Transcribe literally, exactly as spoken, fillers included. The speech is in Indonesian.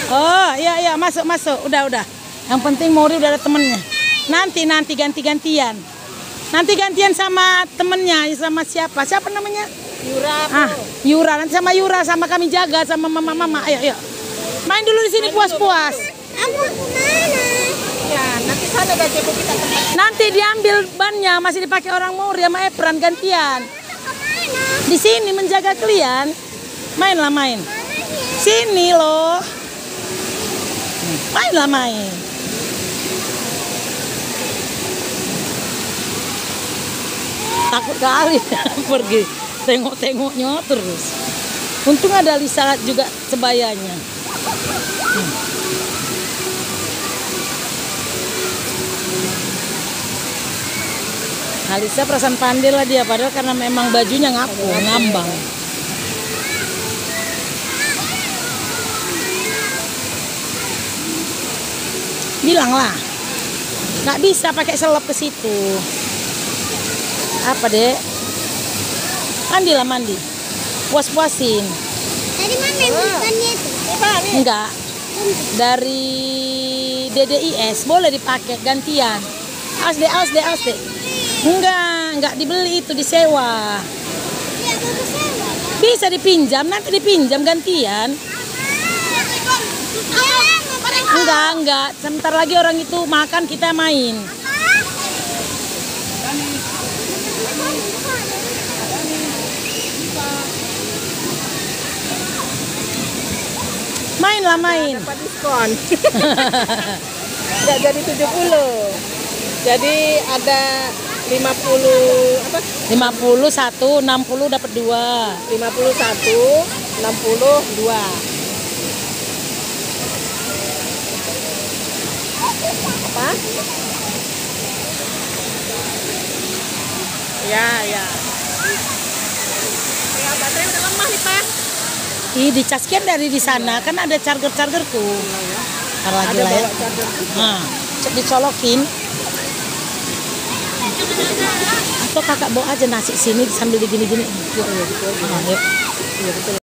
Oh, iya iya, masuk masuk. Udah udah. Yang penting Mori udah ada temennya. Nanti nanti ganti-gantian. Nanti gantian sama temennya, sama siapa? Siapa namanya? Yura. Ah, Yura. Nanti sama Yura, sama kami jaga, sama mama-mama. Ayo ayo. Main dulu di sini puas-puas. Aku kemana? Ya, nanti sana gak kita tempat. Nanti diambil bannya, masih dipakai orang Mori sama Epran gantian. Di sini menjaga kalian. Mainlah main. Sini loh. Mainlah main. Takut kali pergi. Tengok-tengoknya terus. Untung ada Lisa juga sebayanya. Hmm. Alisa perasaan pandai lah dia, padahal karena memang bajunya ngapu, ngambang. Bilanglah, nggak bisa pakai selop ke situ. Apa dek? Mandilah mandi, puas-puasin. Dari mana bukannya itu? Enggak, dari D D I S boleh dipakai gantian. Awas deh, awas deh, awas deh. Enggak, enggak dibeli, itu disewa. Ya, aku sewa. Bisa dipinjam, nanti dipinjam gantian. Enggak, enggak. Sebentar lagi orang itu makan, kita main. Mainlah main. Dapat diskon. Enggak jadi tujuh puluh. Jadi ada lima puluh apa? lima puluh satu, enam puluh dapat dua. lima puluh satu, enam puluh dua. Apa? Ya, ya. Ya, baterai udah lemah nih, Pak. Ih, dicaskan dari di sana, kan ada charger-chargerku. Ntar lagi Ada lah ya. bawa charger juga. Nah, cek dicolokin. Atau kakak bawa aja nasi sini sambil digini-gini. Yuk, yuk. Ah, yuk. Iya, betul.